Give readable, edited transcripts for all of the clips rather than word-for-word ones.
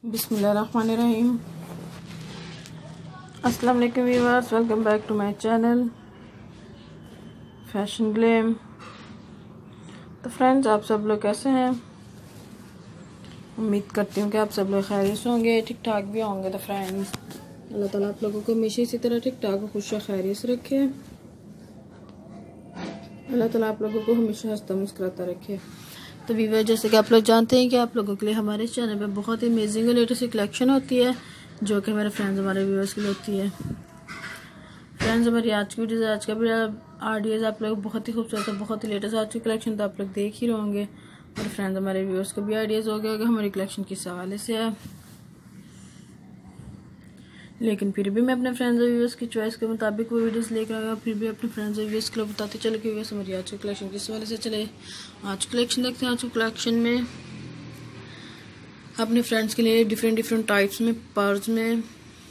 बिस्मिल्लाहिर्रहमानिर्रहीम। अस्सलाम वालेकुम viewers, welcome back to my channel fashion glam. तो फ्रेंड्स, आप सब लोग कैसे हैं? उम्मीद करती हूँ कि आप सब लोग खैरियत से होंगे, ठीक ठाक भी होंगे। तो फ्रेंड्स, अल्लाह ताला आप लोगों को हमेशा इसी तरह ठीक ठाक और खुश खैरियत से रखे। अल्लाह ताला आप लोगों को हमेशा हंसता मुस्कुराता रखे। तो व्यूअर, जैसे कि आप लोग जानते हैं कि आप लोगों के लिए हमारे चैनल पे बहुत ही अमेजिंग और लेटेस्ट कलेक्शन होती है, जो कि हमारे फ्रेंड्स हमारे व्यूअर्स के लिए होती है। फ्रेंड्स, हमारी आज की वीडियो, आज का भी आइडियाज़ आप लोग बहुत ही खूबसूरत है, बहुत ही लेटेस्ट आज की कलेक्शन तो आप लोग देख ही रहे होंगे। और फ्रेंड्स, हमारे व्यूअर्स को भी आइडियाज़ हो गया होगा हमारी कलेक्शन किस हवाले से है, लेकिन फिर भी मैं अपने फ्रेंड्स और व्यूअर्स की चॉइस के मुताबिक वो वीडियोस लेकर आया। फिर भी अपने फ्रेंड्स और व्यूअर्स को बताते चले कि व्यूअर्स हमारी आज की कलेक्शन किस वाले से चले। आज कलेक्शन देखते हैं। आज की कलेक्शन में अपने फ्रेंड्स के लिए डिफरेंट टाइप्स में पर्ल्स में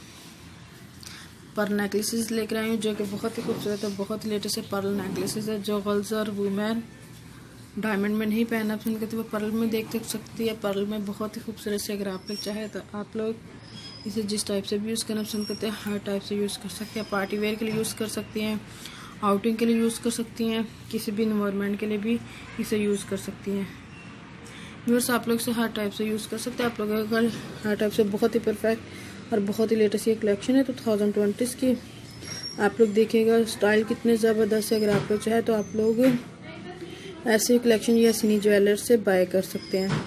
पर्ल नेकलेसेस लेकर आई हूँ, जो कि बहुत ही खूबसूरत है, बहुत ही लेटेस्ट पर्ल नेकलेसेस है, जो गर्ल्स और वुमेन डायमंड में नहीं पहना पसंद करते वो पर्ल में देख सकती है। पर्ल में बहुत ही खूबसूरत से, अगर आप लोग चाहे तो आप लोग इसे जिस टाइप से भी यूज़ करना पसंद करते हैं हर टाइप से यूज़ कर सकते हैं। पार्टी वेयर के लिए यूज़ कर सकती हैं, आउटिंग के लिए यूज़ कर सकती हैं, किसी भी इन्वायरमेंट के लिए भी इसे यूज़ कर सकती हैं। व्यूअर्स, आप लोग इसे हर टाइप से यूज़ कर सकते हैं। आप लोग अगर हर टाइप से बहुत ही परफेक्ट और बहुत ही लेटेस्ट ये कलेक्शन है 2020 की। आप लोग देखिएगा स्टाइल कितने ज़बरदस्त है। अगर आप लोग चाहे तो आप लोग ऐसे कलेक्शन या सिनी ज्वेलर से बाय कर सकते हैं।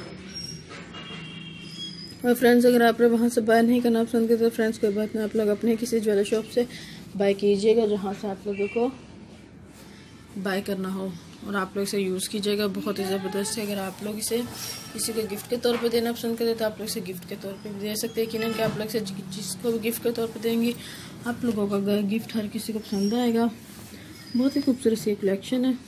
और फ्रेंड्स, अगर आप लोग वहाँ से बाय नहीं करना पसंद करते तो फ्रेंड्स, कोई बात नहीं, आप लोग अपने किसी ज्वेलर शॉप से बाय कीजिएगा जहाँ से आप लोगों को बाय करना हो, और आप लोग इसे यूज़ कीजिएगा। बहुत ही ज़बरदस्त है। अगर आप लोग इसे किसी को गिफ्ट के तौर पे देना पसंद करते तो आप लोग इसे गिफ्ट के तौर पे भी दे सकते हैं। यकीनन कि आप लोग इसे जिसको भी गिफ्ट के तौर पे देंगे आप लोगों का गिफ्ट हर किसी को पसंद आएगा। बहुत ही खूबसूरत सी कलेक्शन है।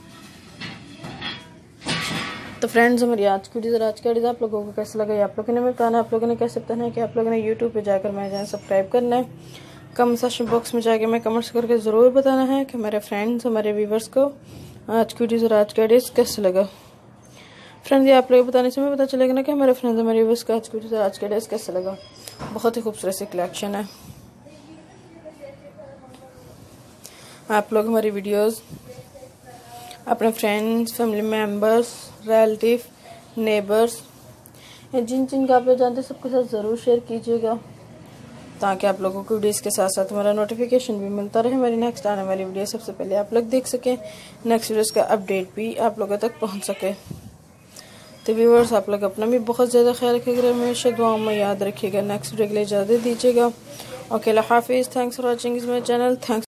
तो फ्रेंड्स, हमारी आज की वीडियो आज का वीडियो आप लोगों को कैसा लगा आप लोगों ने बताना। आप लोगों ने कैसे बताना है कि आप लोगों ने यूट्यूब पे जाकर मेरे चैनल सब्सक्राइब करना है। कमेंट सेक्शन बॉक्स में जाके मैं कमेंट्स करके ज़रूर बताना है कि हमारे फ्रेंड्स हमारे व्यूवर्स को आज की वीडियो आज का वीडियो कैसे लगा। फ्रेंड्स, ये आप लोग बताने से हमें पता चलेगा ना कि हमारे फ्रेंड्स हमारे व्यूवर्स को आज की वीडियो आज का वीडियो कैसे लगा। बहुत ही खूबसूरत सी कलेक्शन है। आप लोग हमारी वीडियोस अपने friends, family members, relative, neighbours या जिन का आप लोग जानते हैं सबके साथ ज़रूर शेयर कीजिएगा, ताकि आप लोगों को वीडियोस के साथ साथ हमारा नोटिफिकेशन भी मिलता रहे। हमारी नेक्स्ट आने वाली वीडियो सबसे पहले आप लोग देख सकें, नेक्स्ट वीडियोस का अपडेट भी आप लोगों तक पहुंच सके। तो व्यूअर्स, आप लोग अपना भी बहुत ज़्यादा ख्याल रखिएगा, हमेशा दुआओं में याद रखिएगा। नेक्स्ट वीडियो के लिए इजाज़त दीजिएगा। ओके, अल्लाह हाफिज़। Thanks for watching my channel. Thanks.